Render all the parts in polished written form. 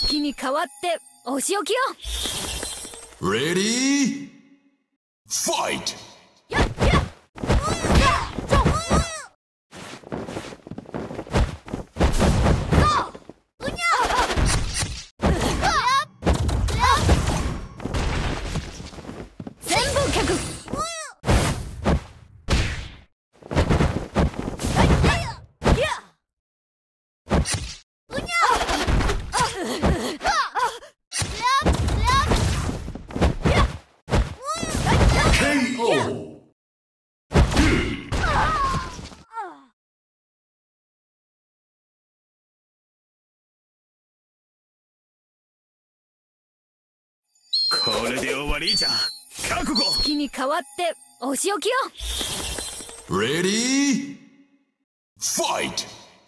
月に代わってお仕置きよ。 Ready? Fight! これで終わりじゃ。覚悟。 月に代わってお仕置きよ。 Ready? Fight!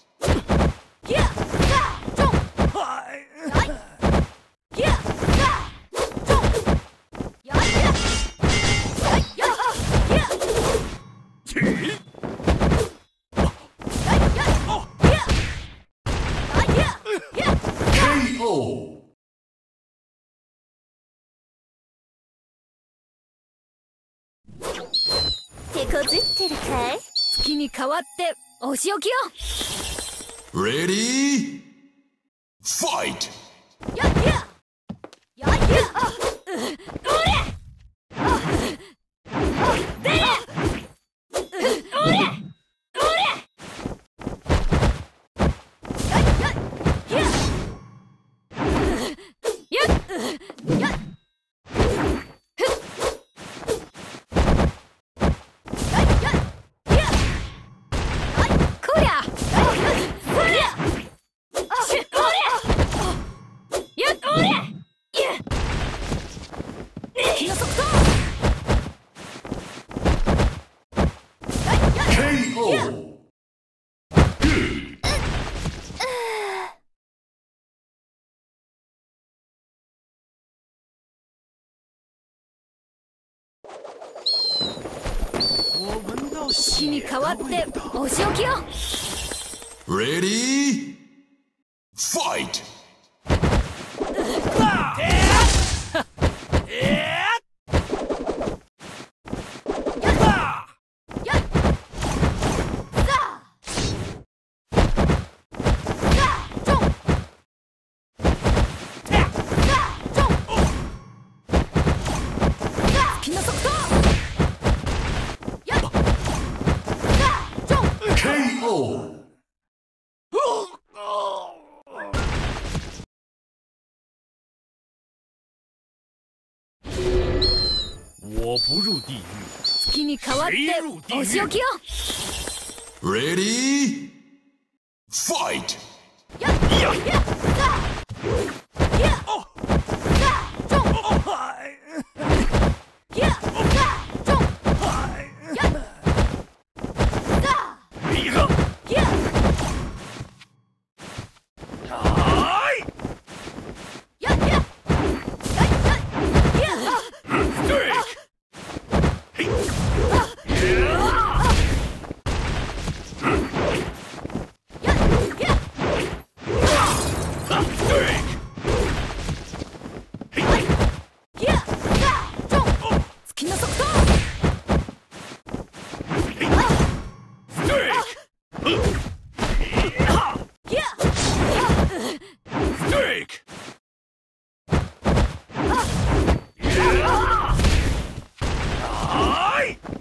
手こずってるかい？月に代わってお仕置きよ。 Ready? Fight! 月に代わってお仕置きよ。 Ready? Fight! 我不入地狱。 月に代わってお仕置きよ。 Ready? Fight!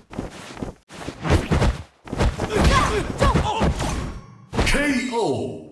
KO!